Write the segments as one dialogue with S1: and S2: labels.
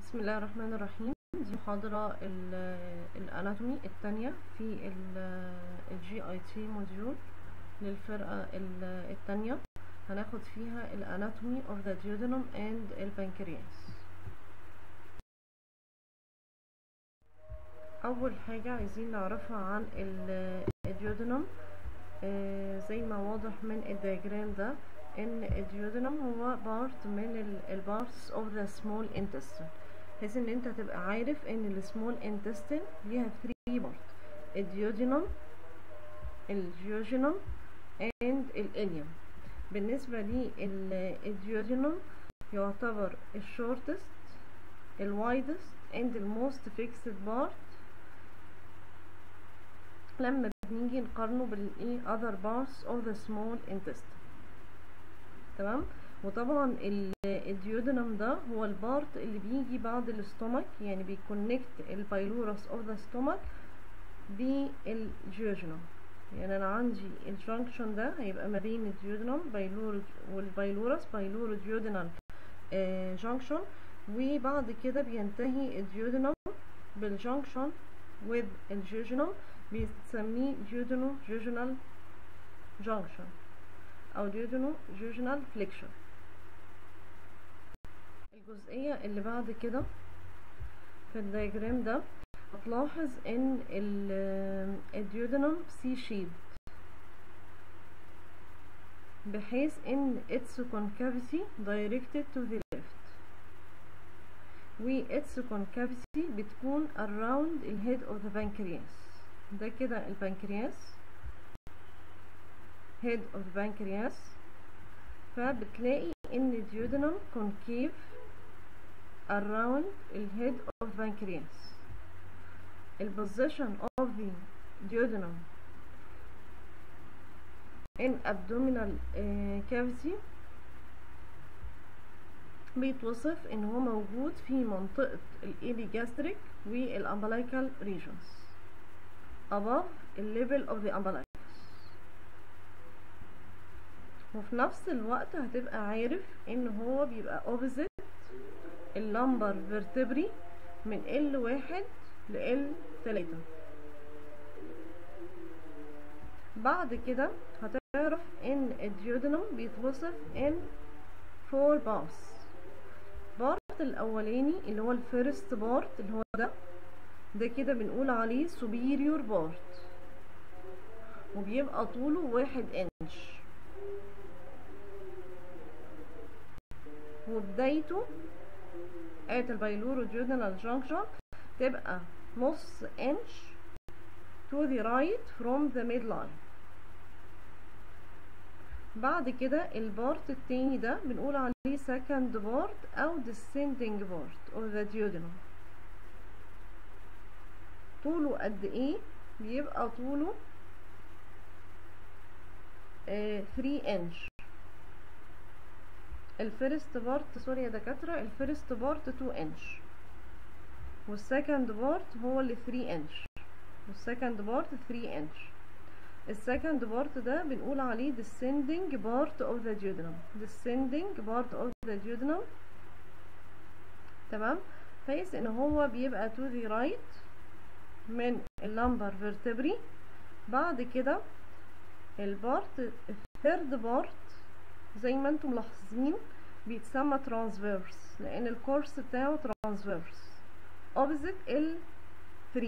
S1: بسم الله الرحمن الرحيم. دي محاضرة الاناتومي الثانية في الجي اي تي موديول للفرقة الثانية. هناخد فيها الاناتومي of the duodenum and البنكرياس. اول حاجة عايزين نعرفها عن الديودنم، زي ما واضح من الدياجرام ده ان الديودنم هو بارت من البارتس of the small intestine، بحيث ان انت تبقى عارف ان السمول intestine ليها 3 بارت: الديودنم، الجيوجينم and الإليوم. بالنسبة للديودنم يعتبر الشورتست، الوايدست and الموست فيكسد بارت لما بنيجي نقارنه بالايه other parts of the small intestine. تمام. وطبعا الديودنم ده هو البارت اللي بيجي بعد الاستومك، يعني بيكونكت البايلورس اوف ذا ستومك بالجيوجينم. يعني انا عندي الجنكشن ده هيبقى ما بين الديودنم والبايلورس، بايلورو ديودنال جنكشن، وبعد كده بينتهي الديودنم بالجنكشن with الجيوجينم، بيسميه ديودنو جيوجينال جنكشن او ديودنو جيوجينال فليكشن. الجزئية اللي بعد كده في الدياجرام ده هتلاحظ ان الديودنم سي شيب، بحيث ان its concavity directed to the left، و its concavity بتكون around the head of the pancreas. ده كده البنكرياس، head of the pancreas. فبتلاقي ان الديودنم concave around the head of the pancreas. The position of the duodenum in abdominal cavity بيتوصف ان هو موجود في منطقة الإيبيجاستريك والأمبلايكال regions above the level of the umbilicus. وفي نفس الوقت هتبقى عارف ان هو بيبقى opposite اللمبر vertebrae من L1 ل L3. بعد كده هتعرف ان الديودنم بيتوصف ان 4 بارتس. بارت الاولاني اللي هو الفيرست بارت اللي هو ده كده بنقول عليه superior بارت، وبيبقى طوله 1 انش، وبدايته at البايلورو ديودنال جانكشن تبقى نص انش to the right from the midline. بعد كده البارت التاني ده بنقول عليه second part او descending part of the duodenum. طوله قد ايه؟ بيبقى طوله 3 انش. الفيرست بارت سوري يا دكاترة، الفيرست بارت 2 انش، والسكند بارت هو اللي 3 انش، والسكند بارت 3 انش. السكند بارت ده بنقول عليه descending part of the duodenum، descending part of the duodenum. تمام. بحيث ان هو بيبقى to the right من اللمبر vertebrae. بعد كده البارت الثيرد بارت زي ما انتم ملاحظين بيتسمى transverse، لان الكورس بتاعه transverse opposite L3.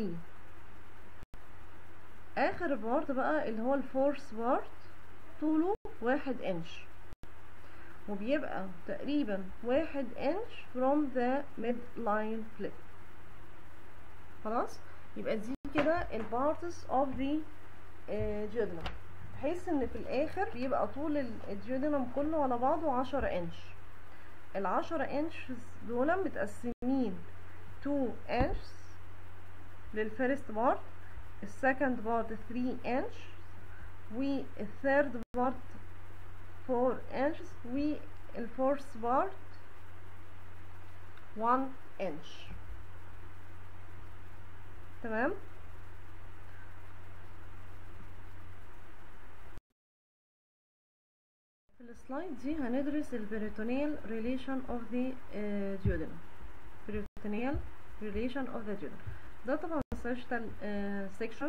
S1: اخر بارت بقى اللي هو الفورث بارت طوله 1 انش، وبيبقى تقريبا 1 انش from the midline flip. خلاص، يبقى دي كده البارتس of the duodenum، بحيث ان في الاخر بيبقى طول الديودنم كله على بعضه 10 انش. ال10 انش دول متقسمين 2 انش للفيرست بارت، السكند بارت 3 انش، والثيرد بارت 4 انش، والفورث بارت 1 انش. تمام. في السلايد دي هندرس البريتونيال relation of the duodenum. peritoneal relation of the duodenum. ده طبعا sagittal section،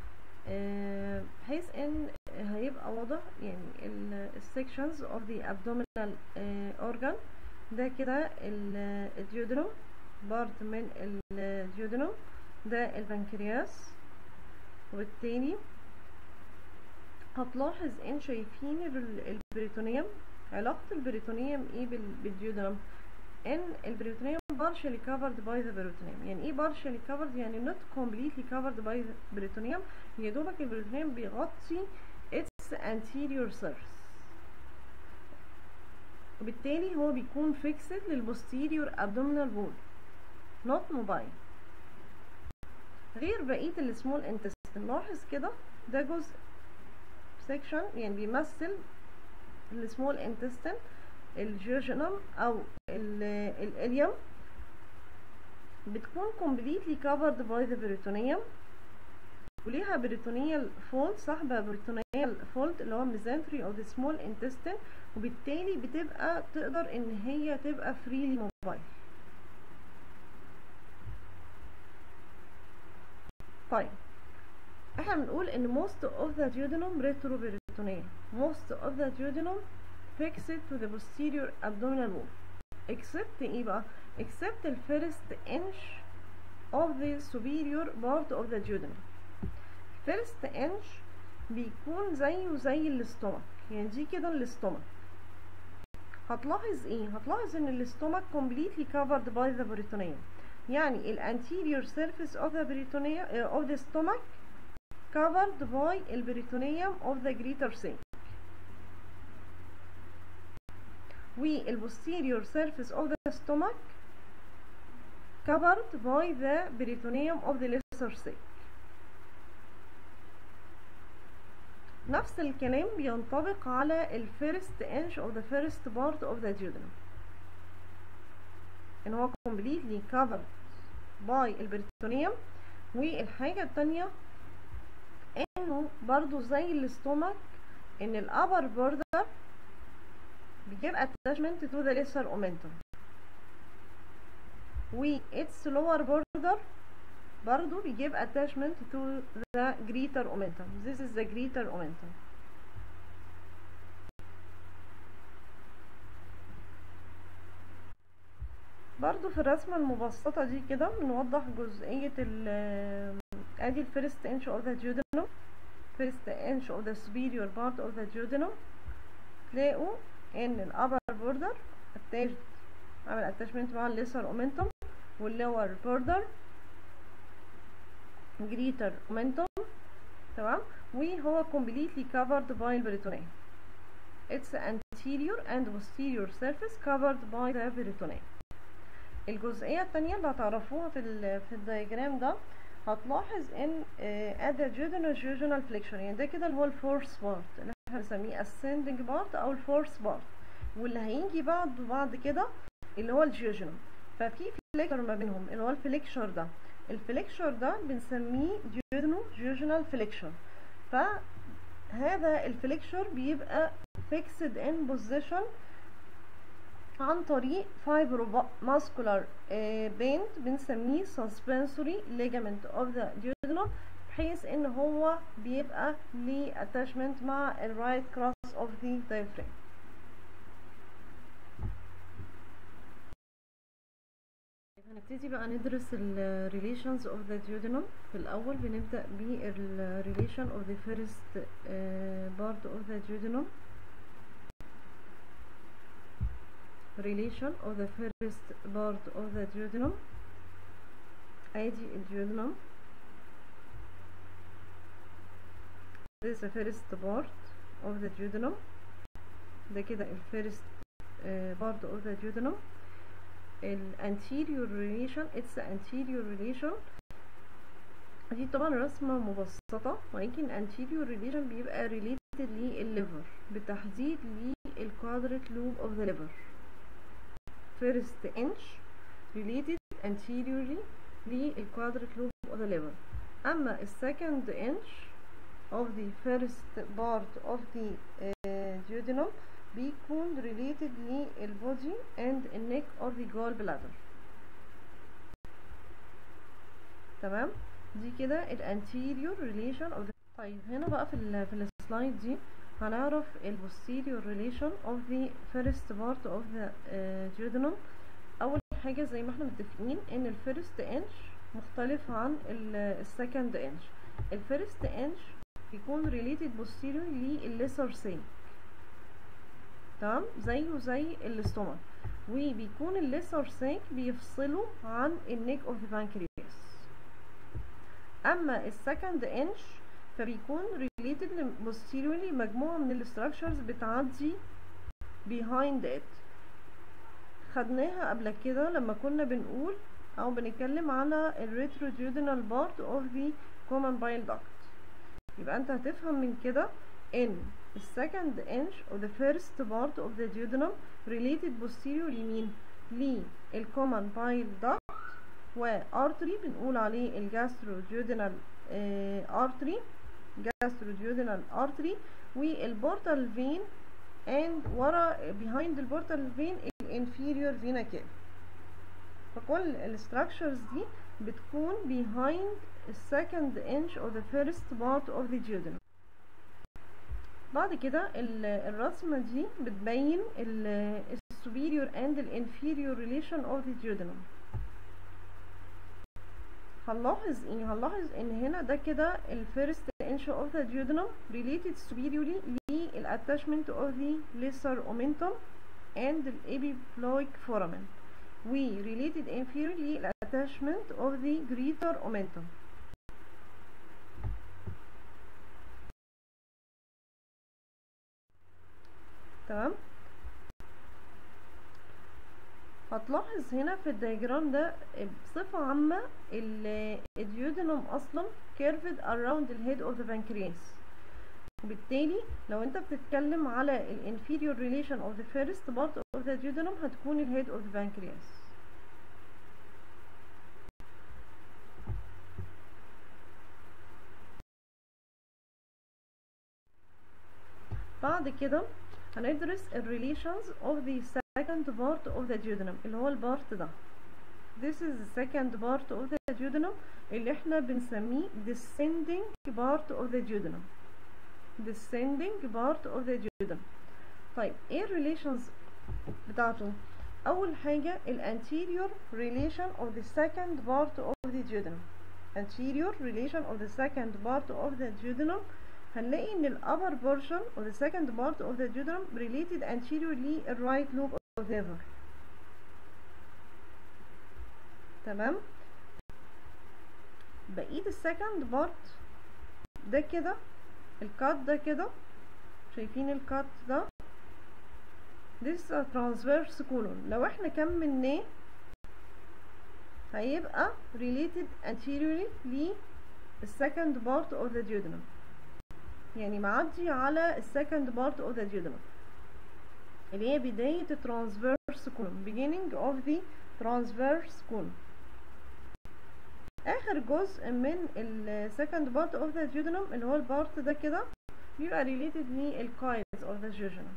S1: بحيث ان هيبقى واضح يعني sections of the abdominal organ. ده كده الديودنوم، بارت من الديودنوم، ده البنكرياس. وبالتالي هتلاحظ ان شايفين البريتونيوم، علاقة البريتونيوم ايه بالديودنوم؟ ان البريتونيوم partially covered by the peritoneum. يعني ايه partially covered؟ يعني not completely covered by the peritoneum، يا دوبك البريتونيوم بيغطي its anterior surface، وبالتالي هو بيكون fixed للposterior abdominal wall not mobile، غير بقية السمول intestine. لاحظ كده ده جزء section يعني بيمثل السمول intestine، الجيجنم او الاليوم، بتكون completely covered by the peritoneum، وليها peritoneal fold، صاحبة peritoneal fold اللي هو mesentery of the small intestine، وبالتالي بتبقى تقدر ان هي تبقى freely mobile. طيب احنا بنقول ان most of the duodenum retroperitoneal، most of the duodenum fixed to the posterior abdominal wall except ايه بقى؟ except the first inch of the superior part of the duodenum. first inch بيكون زيه زي الاستومك، يعني دي كده الاستومك. هتلاحظ ايه؟ هتلاحظ ان الاستومك completely covered by the peritoneum، يعني ال anterior surface of the peritoneum of the stomach covered by the peritoneum of the greater sac، وال posterior surface of the stomach covered by the peritoneum of the lesser sac. نفس الكلام بينطبق على ال first inch of the first part of the duodenum، ان هو completely covered by البريتونيوم. والحاجة التانية انه برضو زي الاستومك ان ال upper border بيجيب attachment to the lesser omentum، و its lower border برضو بيجيب attachment to the greater omentum. This is the greater omentum. برضو في الرسمة المبسطة دي كده بنوضح جزئية ادي ال first inch of the duodenum، first inch of the superior part of the duodenum. تلاقوا ان ال upper border attached، عمل attachment مع ال lesser omentum، وال lower border greater omentum، تمام. وهو completely covered by the peritoneum. Its anterior and posterior surface covered by the peritoneum. الجزئية التانية اللي هتعرفوها في الدياجرام ده، هتلاحظ ان ادي jejunal flexion، يعني ده كده اللي هو الفورس بارت اللي احنا بنسميه ascending بارت او الفورس بارت، واللي هيجي بعد كده اللي هو الجيجنم. ففي فليكشر ما بينهم اللي هو الفليكشر ده، الفليكشر ده بنسميه jejunal flexion. فهذا الفليكشر بيبقى fixed in position عن طريق fibromuscular band بنسميه suspensory ligament of the duodenum، بحيث ان هو بيبقى ليه attachment مع ال right cross of the diaphragm. هنبتدي بقى ندرس ال relations of the duodenum. في الأول بنبدأ بال relation of the first part of the duodenum. relation of the first part of the duodenum. ادي الduodenum. this is the first part of the duodenum. ده كده ال first part of the duodenum. ال anterior relation، it's the anterior relation. دي طبعا رسمة مبسطة، ولكن anterior relation بيبقى related للليفر، بالتحديد للquadrate lobe of the liver. first inch related anteriorly للquadrate lobe of the liver. أما second inch of the first part of the duodenum بيكون related للbody and neck of the gallbladder. تمام. دي كده الانتيريور ريليشن اوف. طيب هنا بقى في السلايد دي هنعرف البوستيريور ريليشن اوف ذا فيرست بارت اوف ذا duodenum. اول حاجه زي ما احنا متفقين ان الفيرست انش مختلف عن السكند انش. الفيرست انش بيكون ريليتد posterior للليسر سيك، تمام، زيه زي الاستومك، وبيكون الليسر سيك بيفصله عن النيك اوف ذا بانكرياس. اما السكند انش فبيكون ريليتد posteriorly مجموعه من الستراكشرز بتعدي behind it. خدناها قبل كده لما كنا بنقول او بنتكلم على الريتروجيودينال بارت اوف ذا common bile duct. يبقى انت هتفهم من كده ان السكند انش او the first part of the duodenum related posterior لمين؟ للcommon bile duct وارتري بنقول عليه الجاستروجيودينال artery والبورتال فين and ورا behind البورتال فين الانفيريور فينا كده. فكل الستراكشرز دي بتكون behind السكند انش او the first part of the duodenum. بعد كده الرسمة دي بتبين السوبيريور and الانفيريور relation of the duodenum. هنلاحظ ايه؟ هنلاحظ ان هنا ده كده الفيرست انش of the duodenum related superiorly للاتاشمنت of the lesser omentum and the epiploic foramen و related inferiorly للاتاشمنت of the greater omentum. تمام. هتلاحظ هنا في الدياجرام ده بصفة عامة الديودينوم اصلا curved around the head of the pancreas، وبالتالي لو انت بتتكلم على الانفيريور relation of the first part of the duodenum هتكون الهيد of the pancreas. بعد كده هندرس relations of the second part of the duodenum اللي هو البارت ده. This is the second part of the duodenum اللي احنا بنسميه descending part of the duodenum. descending part of the duodenum. طيب ايه relations بتاعته؟ اول حاجة anterior relation of the second part of the duodenum. anterior relation of the second part of the duodenum هنلاقي ان الupper portion of the second part of the duodenum related anteriorly right lobe of the liver. تمام. بقية السكند بارت ده كده الكات ده كده، شايفين الكات ده؟ this is a transverse colon. لو احنا كملناه هيبقى related anteriorly للسكند بارت of the duodenum، يعني معدي على السكند بارت of the duodenum اللي هي بداية transverse colon beginning of the transverse colon. اخر جزء من السكند بارت اوف ذا duodenum اللي هو البارت ده كده بيبقى related للكايلز اوف ذا jejunum.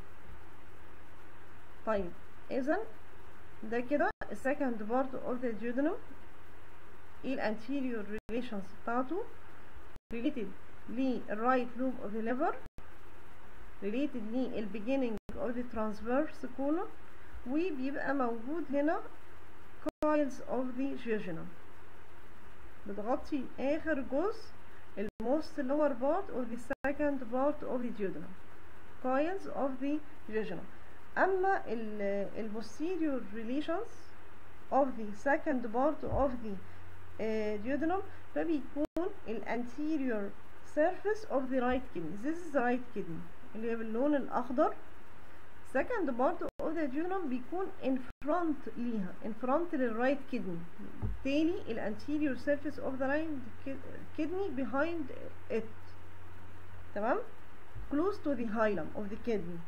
S1: طيب اذا ده كده السكند بارت اوف ذا duodenum، ايه الانتيريور ريليشنز بتاعته؟ related للرايت لوب اوف ذا liver، related للbeginning of the transverse colon، وبيبقى موجود هنا coils of the jejunum بتغطي اخر جزء الموست lower part of the second part of the duodenum coils of the jejunum. اما posterior relations of the second part of the duodenum فبيكون anterior surface of the right kidney. this is the right kidney اللي هي باللون الاخضر. second part of the duodenum بيكون in front ليها in front للرايت kidney، بالتالي الانتيريور surface of the right kidney behind it. تمام. close to the hilum of the kidney.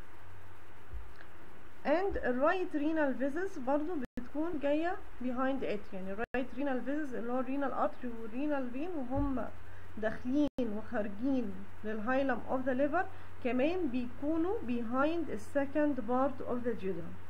S1: and right renal vessels برضو بتكون جاية behind it، يعني right renal vessels اللي هو renal artery و renal vein وهم داخلين وخارجين للهايلم of the liver كمان بيكونوا behind the second part of the duodenum.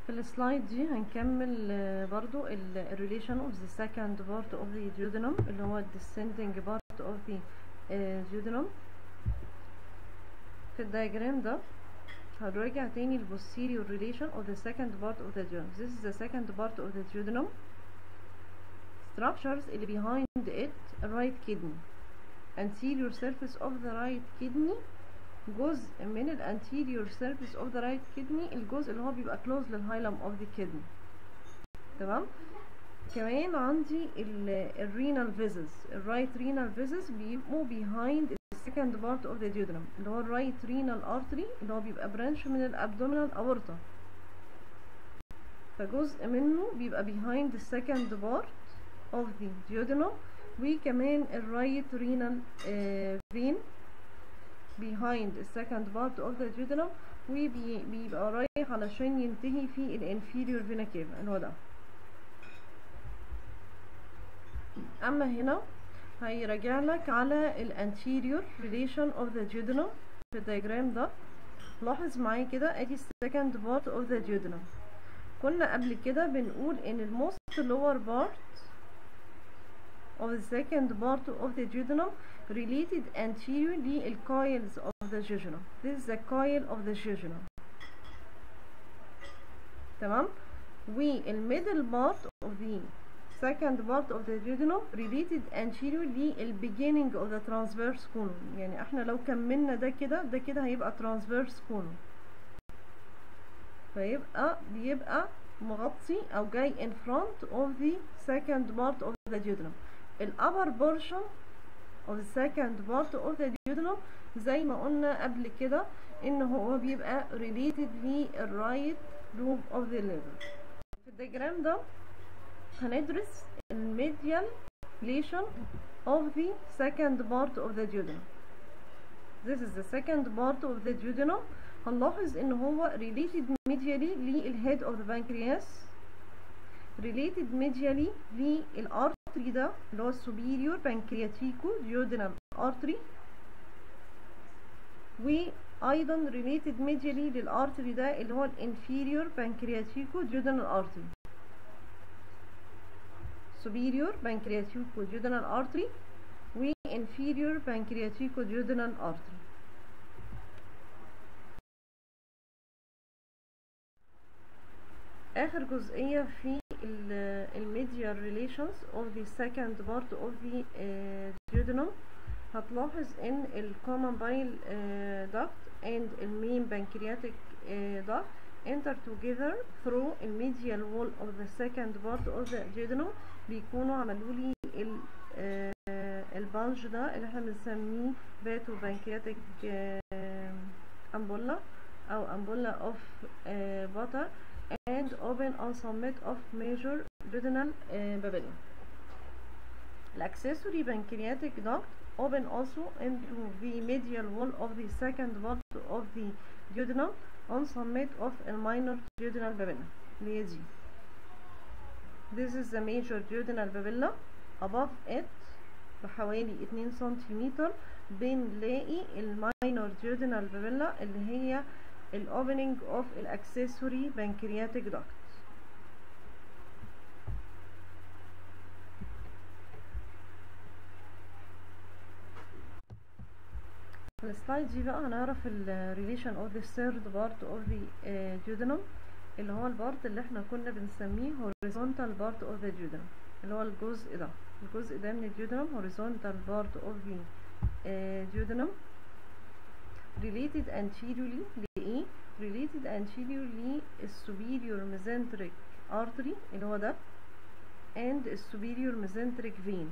S1: في السلايد دي هنكمل برضو relation of the second part of the duodenum اللي هو descending part of the duodenum. في الدياجرام ده هنراجع تاني ال posterior relation of the second part of the duodenum. This is the second part of the duodenum. Structures اللي behind it right kidney. Anterior surface of the right kidney جزء من ال anterior surface of the right kidney الجزء اللي هو بيبقى close للهايلم of the kidney. تمام. كمان عندي ال renal vessels. ال right renal vessels بيبقوا behind the second part of the duodenum اللي هو ال right renal artery اللي هو بيبقى branch من ال abdominal aorta. فجزء منه بيبقى behind the second part of the duodenum. وكمان ال right renal vein behind the second part of the duodenum وبيبقى رايح علشان ينتهي في ال inferior vena cava اللي هو ده. اما هنا هيراجع لك على ال anterior relation of the duodenum في الدياجرام ده. لاحظ معايا كده ادي second part of the duodenum. كنا قبل كده بنقول ان ال most lower part of the second part of the duodenum related anterior لل coils of the jejunum. This is the coil of the jejunum. تمام. وال middle part of the second part of the duodenum related anterior لل beginning of the transverse colon. يعني احنا لو كملنا ده كده هيبقى transverse colon. بيبقى مغطي او جاي in front of the second part of the duodenum. ال upper portion of the second part of the duodenum زي ما قلنا قبل كده ان هو بيبقى related لل right lobe of the liver. في الدياجرام ده هندرس ال medial relation of the second part of the duodenum. This is the second part of the duodenum. هنلاحظ ان هو related medially لل head of the pancreas, related medially للارتري ده اللي هو superior pancreatico duodenal artery, وايضا related medially للارتري ده اللي هو inferior pancreatico duodenal artery. superior pancreatico duodenal artery و inferior pancreatico duodenal artery. اخر جزئية في الميديال relations of the second part of the duodenum هتلاحظ ان ال common bile duct and the main pancreatic duct enter together through the medial wall of the second part of the duodenum. بيكونوا عملوا لي البلج ده اللي احنا بنسميه باتو بانكرياتيك امبولا او امبولا of butter and open on summit of major duodenal papilla. The accessory pancreatic duct open also into the medial wall of the second part of the duodenum on summit of a minor duodenal papilla. This is the major duodenal papilla. Above it بحوالي 2 سنتيمتر بنلاقي الماينور duodenal papilla اللي هي ال opening of ال accessory pancreatic duct. السلايد دي بقى هنعرف ال relation of the third part of the duodenum اللي هو البارت اللي احنا كنا بنسميه horizontal part of the duodenum اللي هو الجزء ده من الديودنم horizontal part of the duodenum related anteriorly لإيه؟ related anteriorly superior mesenteric artery اللي هو ده and superior mesenteric vein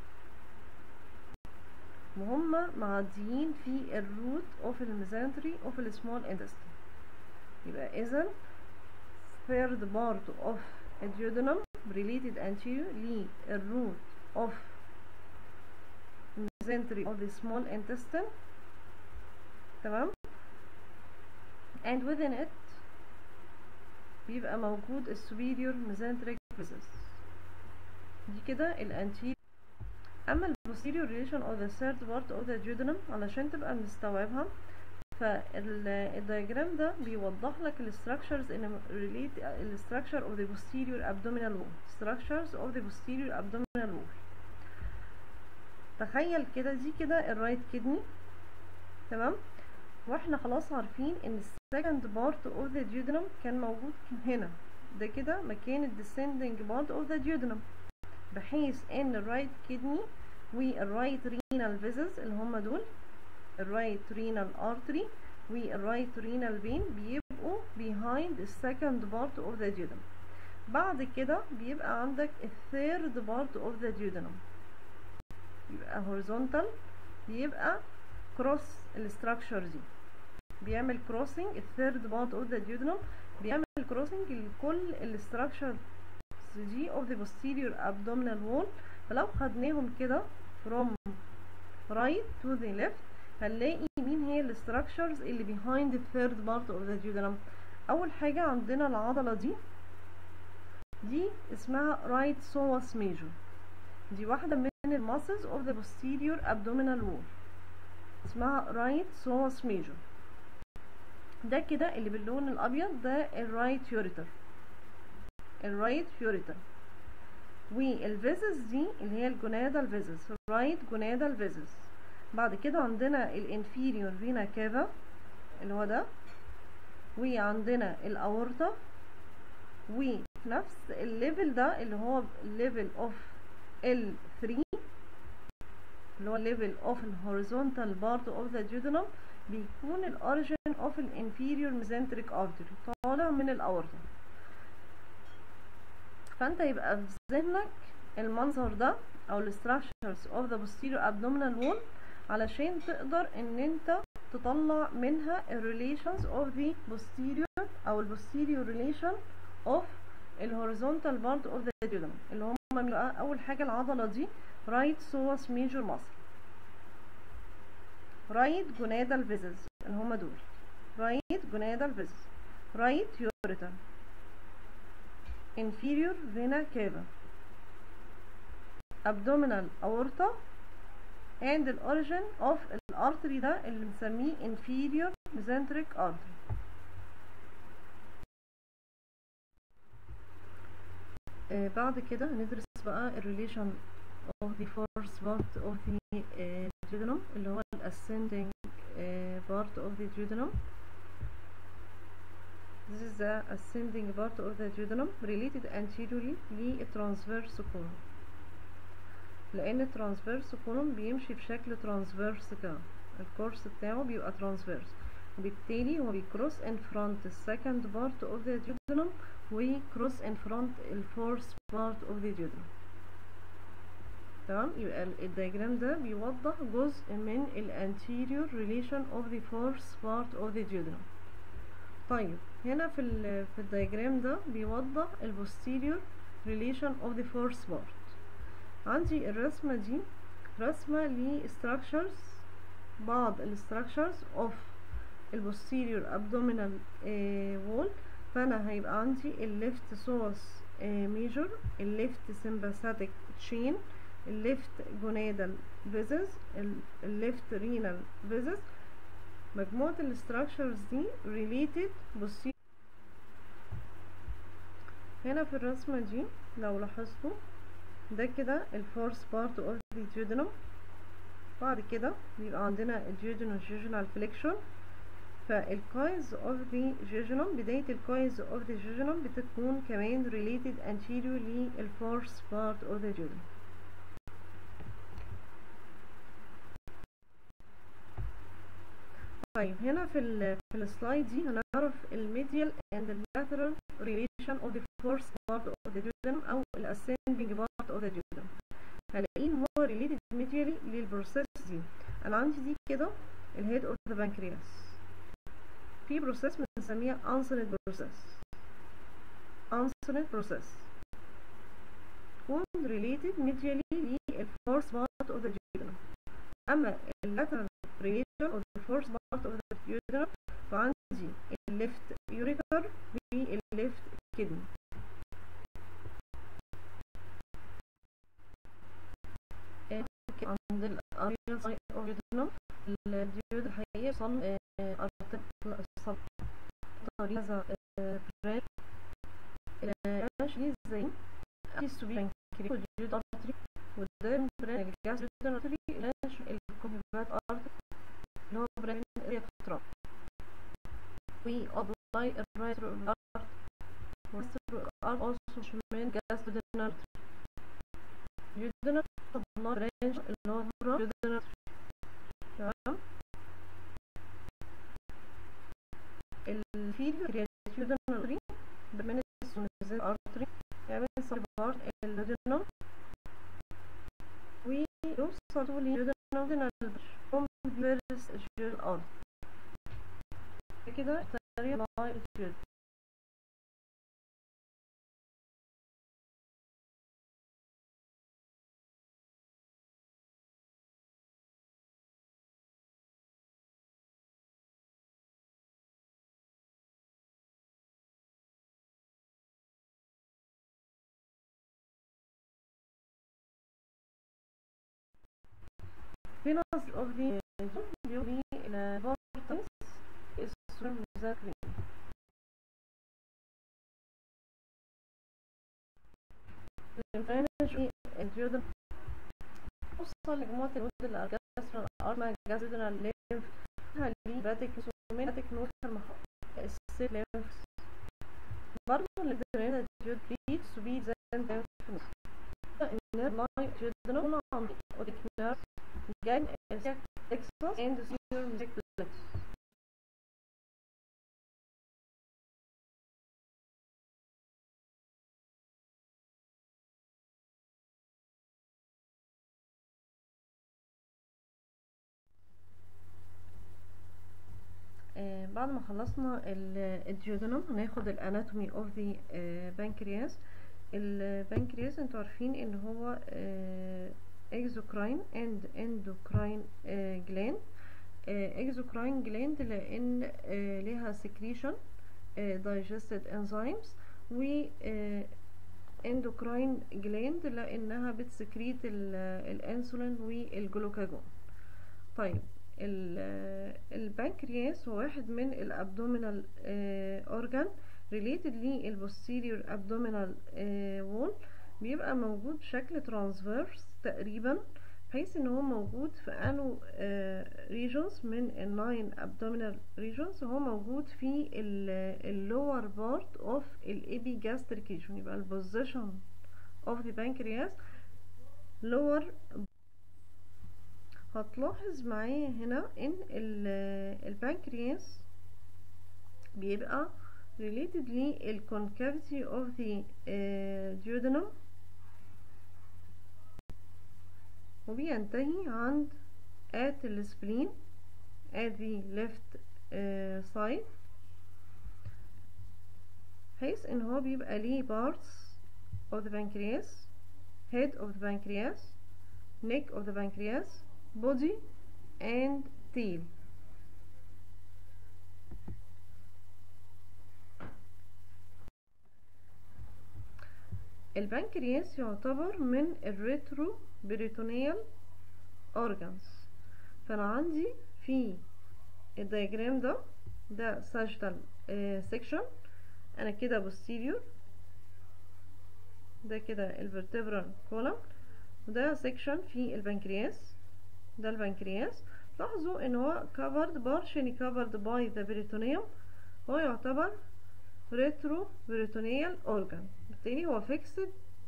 S1: وهم معديين في الروت of الميزنتري of the small intestine. يبقى إذن third part of the duodenum related anterior للروot of mesentery of the small intestine. تمام. and within it بيبقى موجود ال superior mesenteric vessels. دي كده ال anterior. اما ال posterior relation of the third part of the duodenum علشان تبقى مستوعبها فالدياجرام ده بيوضح لك الستراكشرز ان ريليت الستراكشر اوف ذا posterior abdominal wall structures of the posterior abdominal wall. تخيل كده دي كده الرايت كدني، تمام، واحنا خلاص عارفين ان السكند بارت اوف ذا duodenum كان موجود هنا، ده كده مكان الديسندنج بارت اوف ذا duodenum، بحيث ان الرايت كدني والرايت رينال فيزلز اللي هما دول الرايت رينال ارتري والرايت رينال فين بيبقوا behind السكند بارت اوف ذا duodenum. بعد كده بيبقى عندك الثيرد بارت اوف ذا duodenum، يبقى horizontal، بيبقى كروس الستراكشر دي، بيعمل كروسنج الثيرد بارت اوف ذا duodenum، بيعمل كروسنج لكل الستراكشر دي of the posterior abdominal wall. فلو خدناهم كده from right to the left هنلاقي مين هي الستراكشرز اللي behind the third part of the duodenum. اول حاجة عندنا العضلة دي اسمها right psoas major، دي واحدة من الماسلز of the posterior abdominal wall اسمها right psoas major. ده كده اللي باللون الابيض ده الرايت يوريتر، الرايت يوريتر. والفيزز دي اللي هي الجونادال فيزز، رايت جونادال فيزز. بعد كده عندنا الانفيريور فينا كافا اللي هو ده، وعندنا الاورطة، وفي نفس الليفل ده اللي هو الليفل اوف L3 اللي هو الليفل اوف الهوريزونتال بارت اوف ذا duodenum بيكون الاوريجين اوف الانفيريور ميزنتريك ارتري طالع من الاورطة. فانت يبقى في ذهنك المنظر ده او الستراكشرز اوف ذا posterior abdominal wall علشان تقدر ان انت تطلع منها الريليشنز اوف ذا posterior او البوستيريور ريليشن اوف الهوريزونتال بارت اوف ذا duodenum اللي هم اول حاجه العضله دي right psoas major muscle، right gonadal vessels اللي هم دول right gonadal vessels، right ureter، inferior vena cava، abdominal aorta and the origin of الارتري ده اللي بنسميه inferior mesenteric artery. بعد كده هندرس بقى الريليشن of the fourth part of the duodenum اللي هو ascending part of the duodenum. This is the ascending part of the duodenum related anteriorly للtransverse colon، لأن الترانسفيرس colon بيمشي بشكل ترانسفيرس كده، الكورس بتاعه بيبقى ترانسفيرس، وبالتالي هو بيكروس in front السكند part of the duodenum ويكروس in front الفورث part of the duodenum. تمام، يبقى الدياجرام ده بيوضح جزء من الانتيريور relation of the fourth part of the duodenum. طيب هنا في الدياجرام ده بيوضح البوستيريور relation of the fourth part. عندي الرسمة دي رسمة لstructures، بعض structures of البوستيريور abdominal wall. فأنا هيبقى عندي الليفت psoas major، الليفت sympathetic chain، الليفت gonadal vessels، الليفت renal vessels. مجموعة الستراكشرز دي related posterior. هنا في الرسمة دي لو لاحظتوا ده كده الفورث بارت اوف ذا duodenum. بعد كده بيبقى عندنا الduodenojejunal flexion، فالكايز اوف ذا jejunum، بداية الكايز اوف ذا jejunum بتكون كمان related anterior للفورث بارت اوف ذا duodenum. طيب هنا في السلايد دي هنعرف الميديال and lateral relation of the fourth part of the duodenum او الاسcending part of the duodenum. هلاقيه ان هو related medially للبروسيس دي. انا عندي دي كده الهيد اوف ذا بانكرياس، في بروسيس بنسميها انسولين بروسيس، انسولين بروسيس تكون related medially للفورث part of the duodenum. اما اللاترال relation of the fourth part of the duodenum فعندي الليفت يوريتر والليفت كدني. عند الاريا سايد اوف duodenum الديود الحقيقي يوصل لهذا برانش. البرانش دي زي السوبي بانكرياس والجيود ارتري، وده برانش الجاستريك ارتري، برانش الكوبيبات ارتري اللي هو برانش الريكترا. we apply a right art also من gastroduodenal duodenal apply branch اللي هو duodenal. تمام. الفيليو duodenal من السونيزال ارتري يعني سبارت الduodenal ويوصل للduodenal from various duodenal art كده طريقة لاي الجلد. Venous of the vortex is swim exactly. الجلد توصل لمجموعة الود الأرجاسرال الأرما جاسدنا الليمف هالي باتك سوميناتك نوصل السيل ليمف برضو الجلد بيت سبيد زي انت النير لاي جلدنا ونعمل ودكنار جاين اكسس اند سير ميزيك بلتس. بعد ما خلصنا الديودنم هناخد الاناتومي اوف ذا بانكرياس. البانكرياس انتوا عارفين ان هو exocrine and endocrine gland. exocrine gland لان ليها secretion digested enzymes، و endocrine gland لانها بتسكريت الانسولين والجلوكاجون. طيب البنكرياس هو واحد من الابدومينال اورجان ريليتد للبوستيريور ابدومينال وول، بيبقى موجود بشكل ترانسفيرس تقريبا، بحيث ان هو موجود في انو ريجونز من الناين ابدومينال ريجونز. هو موجود في اللور بارت اوف الابيجاستريك ريجون، يبقى البوزيشن اوف ذا بانكرياس لور. هتلاحظ معايا هنا ان البانكرياس بيبقى related للconcavity of the duodenum، وبينتهي عند at السبلين at the left side، بحيث ان هو بيبقى ليه parts of the pancreas: head of the pancreas, neck of the pancreas, body and tail. البنكرياس يعتبر من الريترو بريتونيال اورجانز. فانا عندي في الدياجرام ده sagittal section، انا كده posterior، ده كده الفرتبرال كولم، وده section في البنكرياس، ده البنكرياس. لاحظوا ان هو covered partially covered by the peritoneum، هو يعتبر retro peritoneal organ، بالتالي هو fixed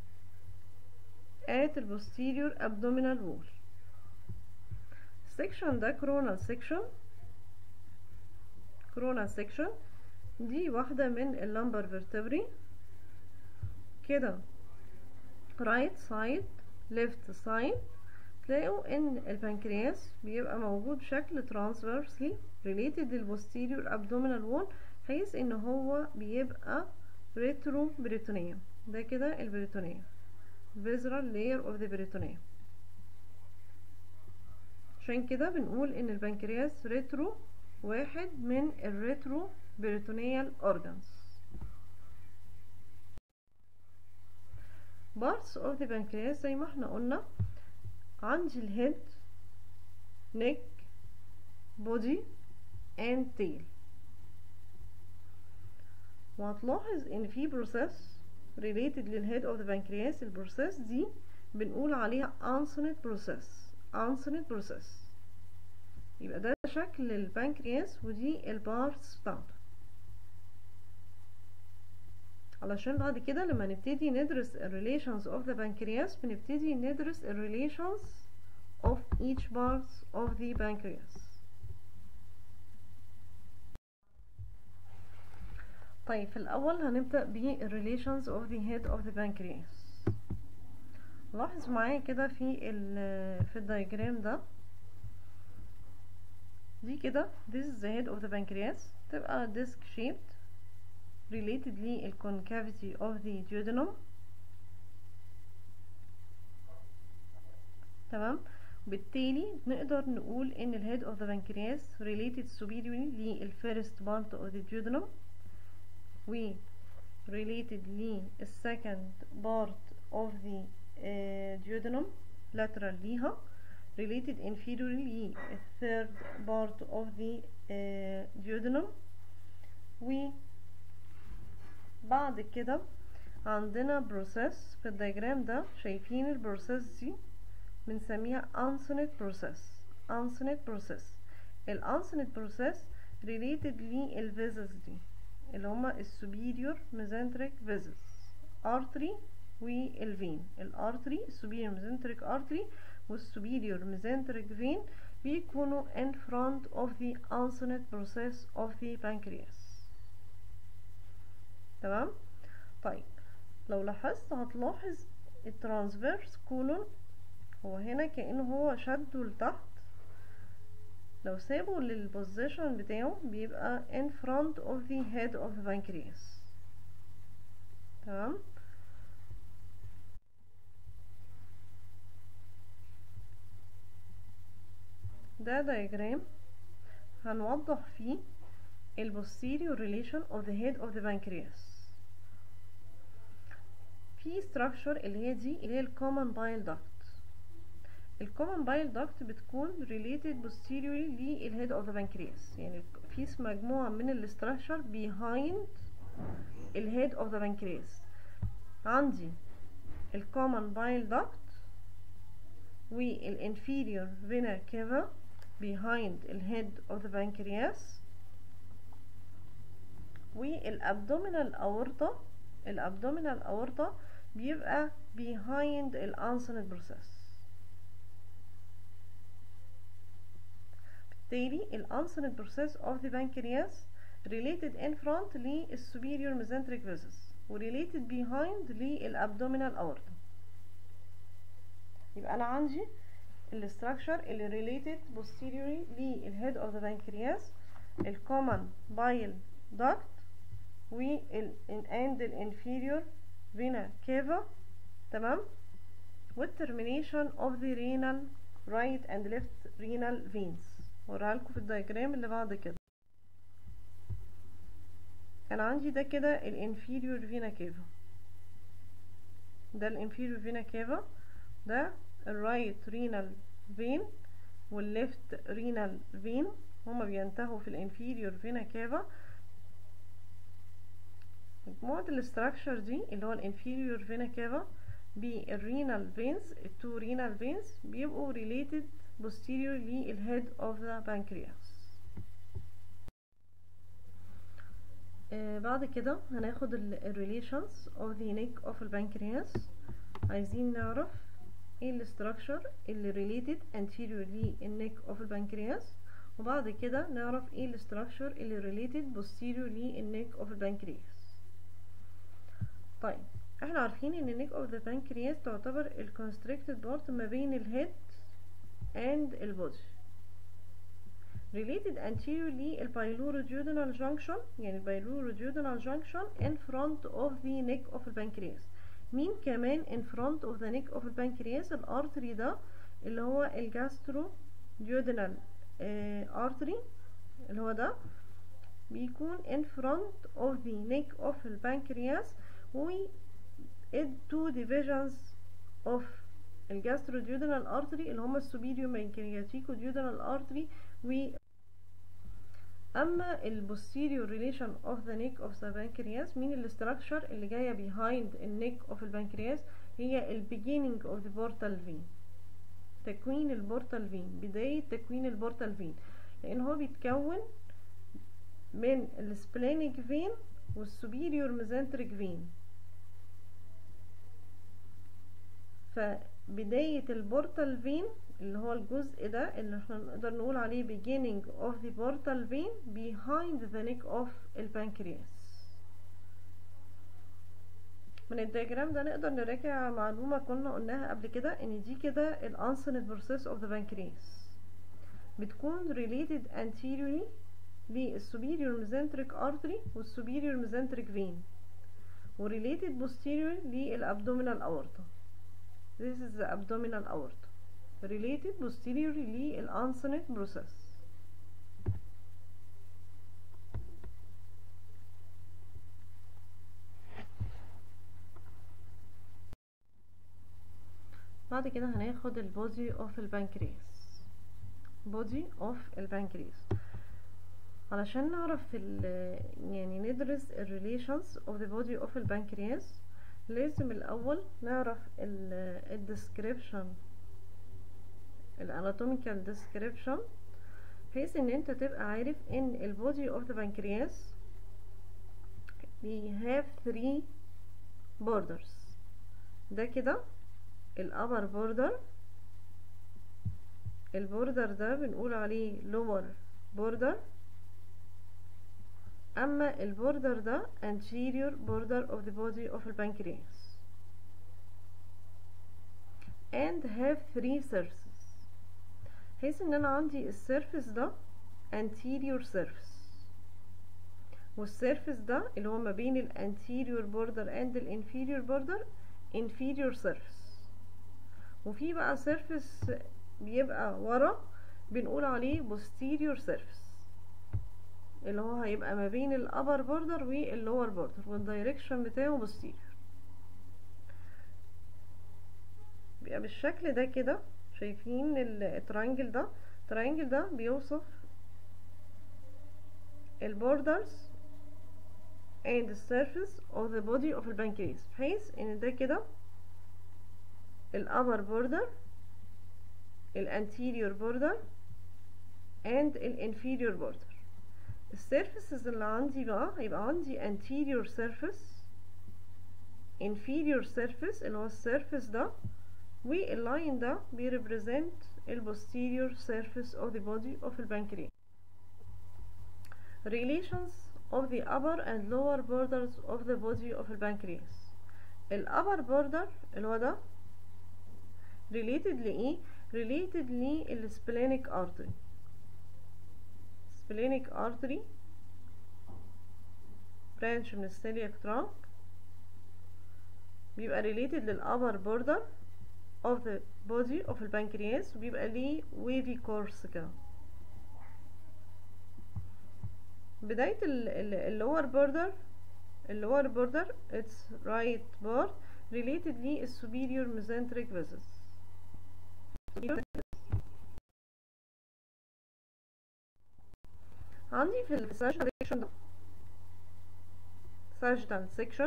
S1: at the posterior abdominal wall. section ده coronal section. coronal section دي واحدة من اللمبر vertebrae كده right side left side. تلاقوا ان البنكرياس بيبقى موجود بشكل transversely related للposterior abdominal wall، حيث ان هو بيبقى retro peritoneum. ده كده البريتونيوم visceral layer of the peritoneum. عشان كده بنقول ان البنكرياس ريترو، واحد من الريترو بريتونيال organs. parts of the pancreas زي ما احنا قلنا، عندي الهيد neck body and tail. وهتلاحظ ان في بروسيس related للهيد اوف ذا بانكرياس. البروسيس دي بنقول عليها uncinate process. يبقى ده شكل البنكرياس ودي البارتس بتاعته. علشان بعد كده لما نبتدي ندرس relations of the pancreas بنبتدي ندرس relations of each parts of the pancreas. طيب في الأول هنبدأ ب relations of the head of the pancreas. لاحظ معايا كده في الدياجرام ده، دي كده this is the head of the pancreas، تبقى disc shaped related للconcavity of the duodenum. تمام. بالتالي نقدر نقول ان ال head of the pancreas related superiorly لل first part of the duodenum و related لل second part of the duodenum lateral ليها، related inferiorly لل third part of the duodenum. وبعد كده عندنا بروسيس في الدياجرام ده، شايفين البروسيس دي بنسميها uncinate process. ال uncinate process related للفيزز دي اللي هما السوبيريور ميزنتريك فيزز، artery والفين. الارتري السوبيريور ميزنتريك artery والسوبيريور ميزنتريك vein بيكونوا in front of the uncinate process of the pancreas. تمام. طيب لو لاحظت هتلاحظ الترانسفيرس كولون هو هنا كأنه هو شده لتحت، لو سابه للبوزيشن بتاعه بيبقى in front of the head of the pancreas. تمام. ده diagram هنوضح فيه ال posterior relation of the head of the pancreas. في structure اللي هي دي اللي هي ال common bile duct. ال common bile duct بتكون related posteriorly لل head of the pancreas، يعني في مجموعة من ال structure behind ال head of the pancreas. عندي ال common bile duct وال inferior vena cava behind ال head of the pancreas، وال abdominal aorta. ال abdominal aorta بيبقى behind ال uncinate process. بالتالي ال uncinate process of the pancreas related in front لل superior mesenteric vessels و related behind لل abdominal aorta. يبقى أنا عندي ال structure اللي related posteriorly لل head of the pancreas، ال common bile duct and ال inferior vena cava. تمام. وال termination of the renal right and left renal veins. هوريها لكم في الدياجرام اللي بعد كده. انا عندي ده كده ال inferior vena cava، ده ال inferior vena cava، ده ال right renal vein وال left renal vein، هما بينتهوا في ال inferior vena cava. مجموعة الستراكشر دي اللي هو ال inferior vena cava بالrenal veins، التو renal veins بيبقوا related posterior لل head of the pancreas. بعد كده هناخد ال relations of the neck of the pancreas. عايزين نعرف ايه ال structure اللي related anterior لل neck of the pancreas، وبعد كده نعرف ايه ال structure اللي related posterior لل neck of the pancreas. طيب احنا عارفين ان neck of the pancreas تعتبر ال constricted part ما بين ال head and ال body، related anterior لل pyloroduodenal junction، يعني pyloroduodenal junction in front of the neck of the pancreas. مين كمان in front of the neck of the pancreas؟ الارتري ده اللي هو ال gastroduodenal artery، اللي هو ده بيكون in front of the neck of the pancreas. و two divisions of الجاستروديودينال artery اللي هما السوبيريور pancreaticoduodenal artery و اما ال posterior relation of the neck of the pancreas، مين الاستراكشر اللي جايه behind ال neck of البنكرياس؟ هي ال beginning of the portal vein، تكوين البورتال فين، بداية تكوين البورتال فين، لان هو بيتكون من السبلينيك فين والسوبيريور ميزنتريك فين. فبداية البورتال فين اللي هو الجزء ده اللي احنا نقدر نقول عليه beginning of the portal vein behind the neck of البنكرياس. من الدياجرام ده نقدر نراجع معلومة كنا قلناها قبل كده، ان دي كده الانسنت بروسيس اوف ذا بنكرياس، بتكون related anteriorly للسوبيريور ميزنتريك artery والسوبيريور ميزنتريك vein، ورelated posterior للابدومينال aorta. This is the abdominal aorta related posteriorly للانسنت بروسيس. بعد كده هناخد البودي اوف البنكرياس. بودي اوف البنكرياس علشان نعرف يعني ندرس الريليشنز اوف ذا بودي اوف البنكرياس لازم الاول نعرف الديسكريبشن، الاناتوميكال ديسكريبشن، بحيث ان انت تبقى عارف ان البودي اوف ذا بنكرياس we have 3 borders. ده كده الابر بوردر، البوردر ده بنقول عليه lower border، اما البوردر ده anterior border of the body of the pancreas and have 3 surfaces. بحيث ان انا عندي السيرفيس ده anterior surface، والسيرفيس ده اللي هو ما بين ال anterior border and ال inferior border inferior surface، وفي بقى سيرفيس بيبقى ورا بنقول عليه posterior surface اللي هو هيبقى ما بين الابر بوردر واللور بوردر والدايركشن بتاعه posterior. بيبقى بالشكل ده كده. شايفين الترينجل ده؟ الترينجل ده بيوصف البوردرز and the surface of the body of the pancreas، بحيث ان ده كده الابر بوردر، الانتيريور بوردر and الانفيريور بوردر. السيرفيسز اللي عندي بقى هيبقى عندي anterior surface، inferior surface اللي هو السيرفيس ده، واللاين ده بيريبريزنت البوستيريور surface of the body of the pancreas. Relations of the upper and lower borders of the body of the pancreas. الupper border اللي هو ده related لإيه؟ related للسبلينيك artery. splenic artery branch من السيلياك trunk بيبقى related للupper border of the body of the pancreas، وبيبقى ليه wavy course كده. بداية lower border its right part related للsuperior mesenteric vessels. عندي في الساجيتال سيكشن ده sagittal section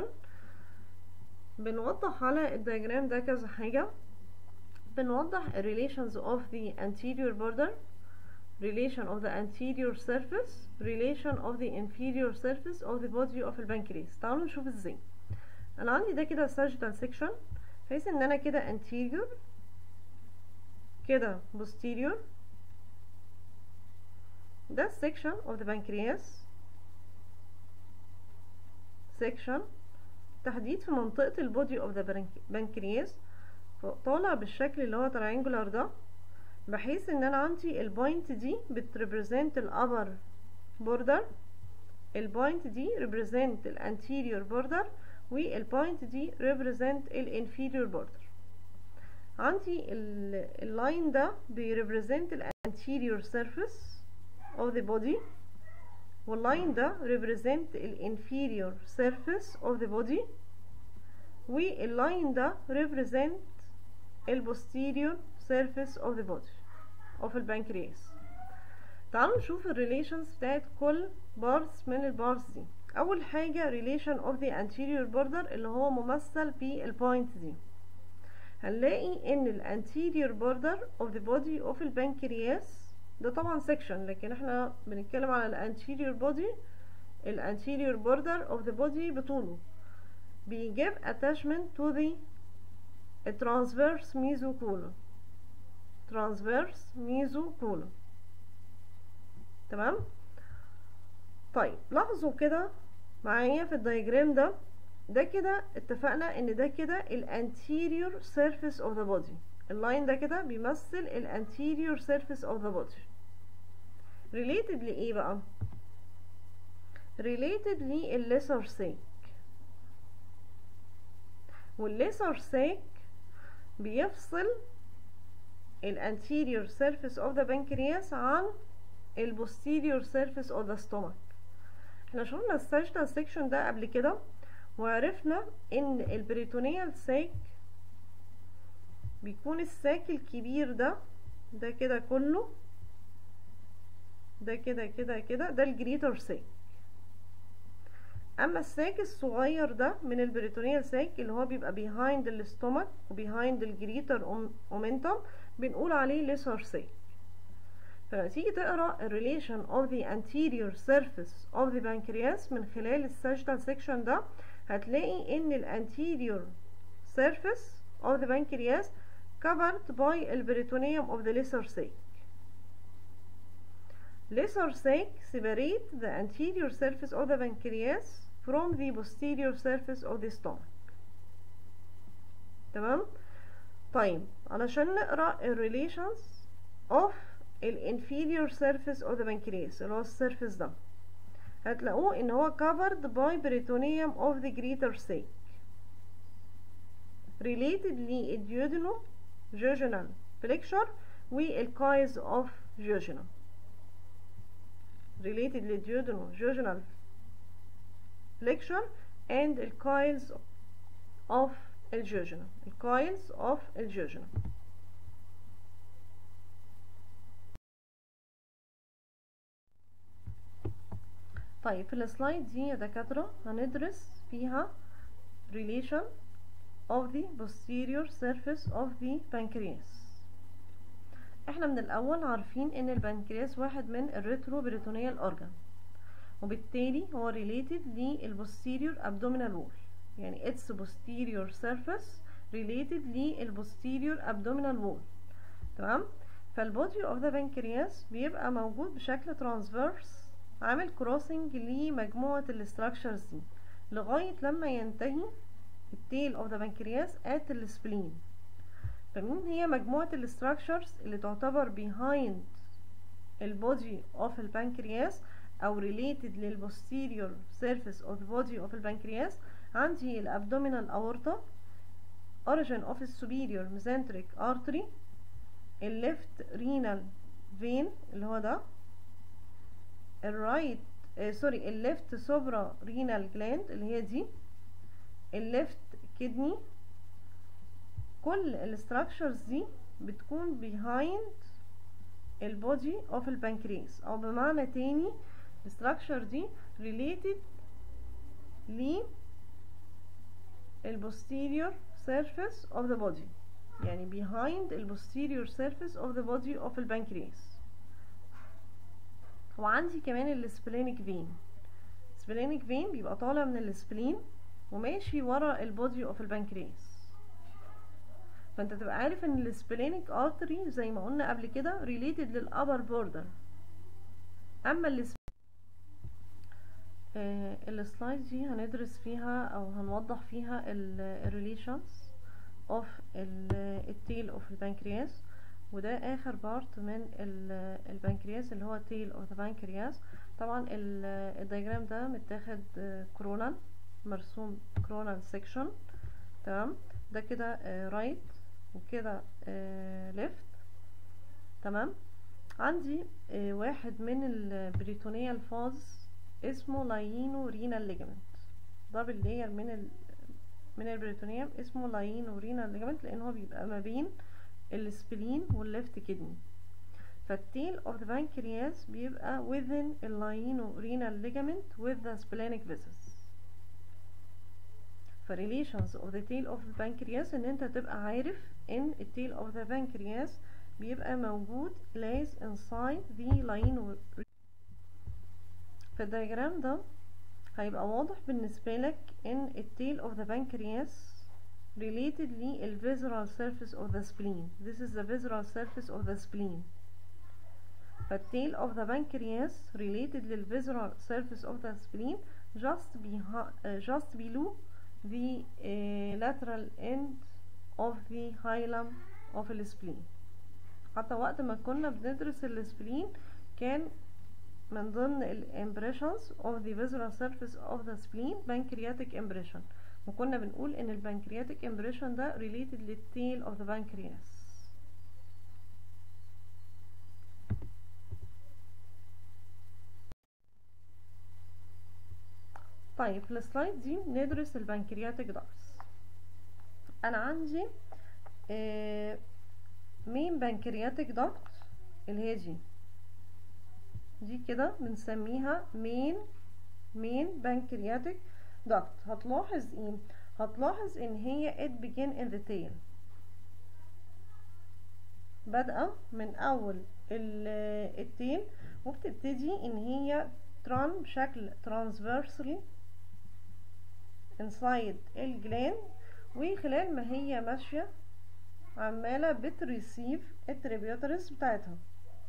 S1: بنوضح على الدياجرام ده كذا حاجة. بنوضح relations of the anterior border، relation of the anterior surface، relation of the inferior surface of the body of the pancreas. تعالوا نشوف ازاي. انا عندي ده كده sagittal section، بحيث ان انا كده anterior كده posterior. ده section of the pancreas، section تحديد في منطقة البودي of the pancreas، طالع بالشكل اللي هو triangular ده، بحيث ان انا عندي البوينت دي بتريبريزنت الابر بوردر، البوينت دي ريبريزنت الانتيريور بوردر، والبوينت دي ريبريزنت الانفيريور بوردر. عندي اللاين ده بيريبريزنت الانتيريور سيرفيس of the body، واللاين ده represent الانفيريور surface of the body، واللاين ده represent البوستيريور surface of the body of البنكرياس. تعالوا نشوف الريليشنز بتاعت كل بارتس من البارتس دي. اول حاجه relation of the anterior border اللي هو ممثل بالبوينت دي. هنلاقي ان الانتيريور border of the body of البنكرياس ده طبعا section، لكن احنا بنتكلم على الانتيريور body. الانتيريور border of the body بطوله بيجيب attachment to the transverse mesocolon. transverse mesocolon. تمام. طيب لاحظوا كده معايا في الدايجرام ده كده اتفقنا ان ده كده الانتيريور surface of the body. اللاين ده كده بيمثل الانتيريور surface of the body. related لايه بقى؟ related للليسر ساك. والليسر ساك بيفصل الانتيريور surface of the pancreas عن البوستيريور surface of the stomach. احنا شفنا الساجيتال سيكشن ده قبل كده، وعرفنا ان البريتونيال ساك بيكون الساك الكبير ده كده كله، ده كده كده كده ده الجريتر ساك. اما الساك الصغير ده من البريتونيال ساك اللي هو بيبقى behind الاستومك وبيهايند الجريتر اومنتم بنقول عليه ليسر ساك. فلما تيجي تقرا الريليشن of the anterior surface of the pancreas من خلال الساجيتال سيكشن ده هتلاقي ان الانتيريور surface of the pancreas covered by البريتونيوم of the lesser sac. lesser sac separate the anterior surface of the pancreas from the posterior surface of the stomach. تمام. طيب علشان نقرا الريليشنز of الانفيريور surface of the pancreas اللي هو السيرفيس ده هتلاقوه ان هو covered by peritoneum of the greater sac related للduodenal jejunal flexure والcoils of jejunum. related للduodenal jejunal flexure and الcoils of الجejunum. الcoils of الجejunum. طيب في السلايد دي يا دكاترة هندرس فيها relation of the posterior surface of the pancreas. احنا من الاول عارفين ان البنكرياس واحد من الريتروبريتونيال اورجان، وبالتالي هو related للposterior abdominal wall، يعني its posterior surface related للposterior abdominal wall. تمام. فالبودي of the pancreas بيبقى موجود بشكل transverse عامل كروسنج لمجموعة الاستراكشرز دي لغاية لما ينتهي التيل اوف ذا بنكرياس ات السبلين. فمين هي مجموعة الاستراكشرز اللي تعتبر behind البودي اوف البنكرياس او related للبوستيريور surface of the body of البنكرياس؟ عندي الابدومينال اورتا، origin of the superior mesenteric artery، الليفت رينال فين اللي هو ده، الرايت الليفت سوبرا رينال جلاند اللي هي دي، الليفت كدني. كل الاستراكشرز دي بتكون behind البودي اوف البنكرياس، او بمعنى تاني الاستراكشر دي related للبوستيريور surface of the body، يعني behind البوستيريور surface of the body of البنكرياس. وعندي كمان السبلينيك فين. السبلينيك فين بيبقى طالع من السبلين وماشي ورا البودي اوف البنكرياس. فانت تبقى عارف ان السبلينيك ارتري زي ما قلنا قبل كده related للابر بوردر. اما السلايد دي هندرس فيها او هنوضح فيها الريليشنز اوف التيل اوف البنكرياس، وده اخر بارت من البنكرياس اللي هو تيل اوف ذا بنكرياس. طبعا الدياجرام ده متاخد كورونال، مرسوم كورونال سيكشن. تمام. ده كده رايت وكده ليفت. تمام. عندي واحد من البريتونيال فاز اسمه لاينو رينال ليجامنت، دبل لاير من البريتونيوم اسمه لاينو رينال ليجامنت، لان هو بيبقى ما بين السبلين والليفت كدني. فالتيل of the pancreas بيبقى within the lieno-renal ligament with the splenic vessels. relations of the tail of the pancreas ان انت تبقى عارف ان التيل of the pancreas بيبقى موجود lays inside the lieno. في الدياجرام ده هيبقى واضح بالنسبة لك ان التيل of the pancreas related لل visceral surface of the spleen. This is the visceral surface of the spleen. فالتيل of the pancreas related لل visceral surface of the spleen just below the lateral end of the hilum of the spleen. حتى وقت ما كنا بندرس السبلين كان من ضمن impressions of the visceral surface of the spleen pancreatic impression، وكنا بنقول ان البنكرياتيك impression ده related للtail of the pancreas. طيب في السلايد دي ندرس البنكرياتيك داكتس. انا عندي مين بنكرياتيك داكت اللي هي دي كده بنسميها مين بنكرياتيك داكت. هتلاحظ ايه؟ هتلاحظ ان هي it begin in the tail، بادئه من اول التيل وبتبتدي ان هي بشكل transversely inside الجلاند، وخلال ما هي ماشيه عماله بتريسيف التريبيوتريز بتاعتها.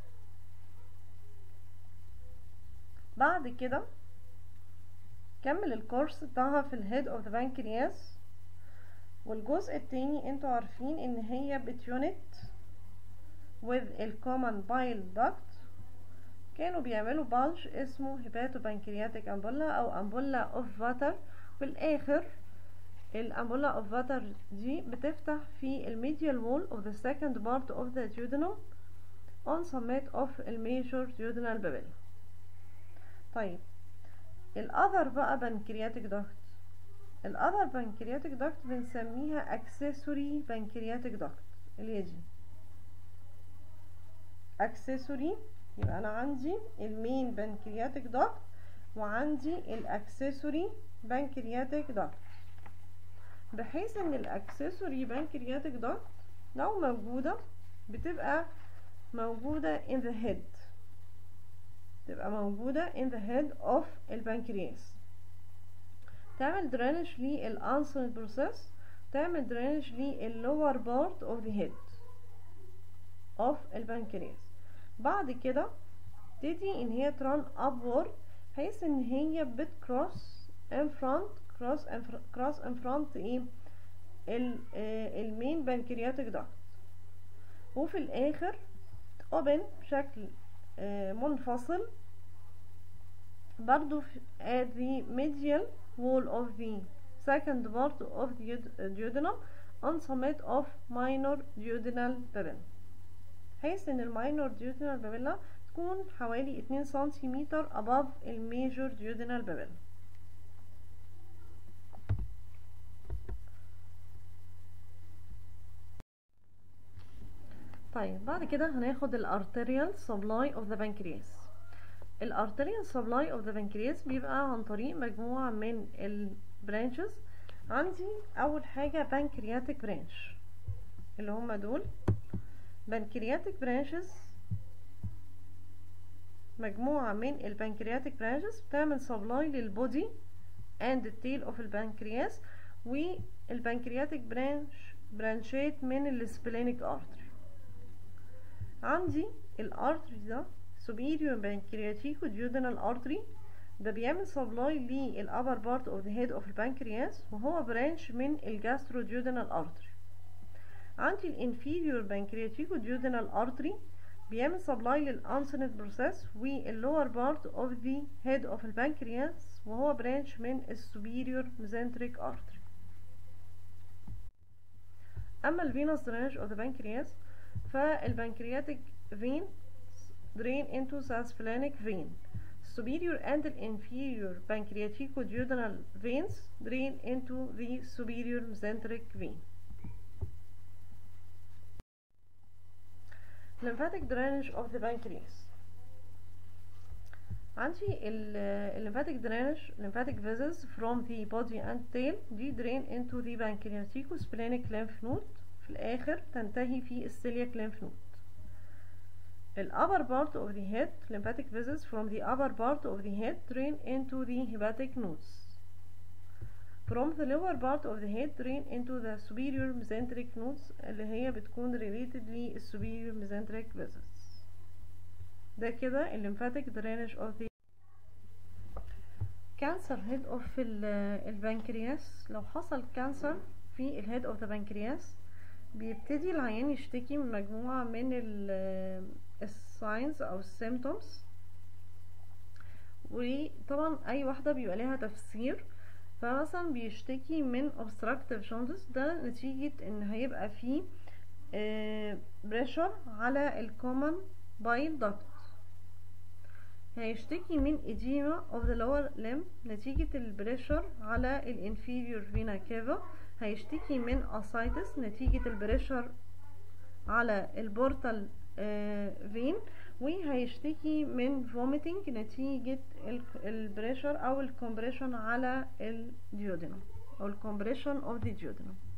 S1: بعد كده كمل الكورس بتاعها في الهيد اوف ذا بانكرياس. والجزء التاني انتوا عارفين ان هي بتيونت with الكومن بايل داكت، كانوا بيعملوا بالج اسمه هيباتو بانكرياتيك امبولا او امبولا اوف فاتر. في الاخر الامبولا اوف فاتر دي بتفتح في الميديال وول of the second part of the duodenum on summit of الميجور duodenal papilla. طيب الاذر بقى بنكرياتيك داكت، الاذر بنكرياتيك داكت بنسميها اكسسوري بنكرياتيك داكت اللي هي دي اكسسوري. يبقى انا عندي المين بنكرياتيك داكت وعندي الاكسسوري بنكرياتيك داكت، بحيث ان الاكسسوري بنكرياتيك داكت لو موجوده بتبقى موجوده in the head، تبقى موجودة in the head of البنكرياس، تعمل drainage للأنسولين بروسيس، تعمل drainage للlower part of the head of البنكرياس. بعد كده تبتدي ان هي تران upward بحيث ان هي بتكروس in front cross in front ايه المين بنكرياتيك داكت، وفي الاخر open بشكل منفصل برضو at the medial wall of the second part of the duodenum on summit of minor duodenal papilla، حيث ان الماينور duodenal papilla تكون حوالي 2 سنتيمتر above الميجور duodenal papilla. طيب بعد كده هناخد الارتريال سبلاي اوف ذا بانكرياس. الارتريال سبلاي اوف ذا بانكرياس بيبقى عن طريق مجموعه من البرانشز. عندي اول حاجه بانكرياتيك برانش اللي هم دول بانكرياتيك برانشز، مجموعه من البانكرياتيك برانشز بتعمل سبلاي للبودي اند التيل اوف البنكرياس، والبنكرياتيك برانشات من السبلينيك ارتري. عندي الارتري ده superior pancreatico duodenal artery، ده بيعمل سبلاي للupper part of the head of البنكرياس وهو برانش من الجاسترو duodenal artery. عندي الانفيريور pancreatico duodenal artery بيعمل سبلاي للانسولين بروسيس واللور بارت اوف ذا هيد اوف البنكرياس وهو برانش من السوبيريور ميزنتريك ارتري. اما الفينوس درينج اوف ذا بنكرياس فالبنكرياتيك فين drain into the splenic vein. Superior and inferior pancreatico-duodenal veins drain into the superior mesenteric vein. lymphatic drainage of the pancreas. عندي lymphatic drainage lymphatic vessels from the body and tail دي drain into the pancreatico-splenic lymph node في الآخر تنتهي في الceliac lymph node. upper part of the head lymphatic vessels from the upper part of the head drain into the hepatic nodes. From the lower part of the head drain into the superior mesenteric nodes اللي هي بتكون related للsuperior mesenteric vessels. ده كده lymphatic drainage of the cancer head of البنكرياس. لو حصل cancer في الهيد of the pancreas بيبتدي العيان يشتكي من مجموعة من الساينز او السيمتومز، وطبعا اي واحدة بيبقى لها تفسير. فمثلا بيشتكي من obstructive jaundice، ده نتيجة ان هيبقى فيه بريشر على الكومن بايل داكت. هيشتكي من edema of the lower limb نتيجة البريشر على الانفيريور فينا كافا. هيشتكي من ascites نتيجة البريشر على البورتال فين. وهيشتكي من vomiting نتيجة البريشر او الكمبريشن على الديودينم او الكمبريشن of the duodenum.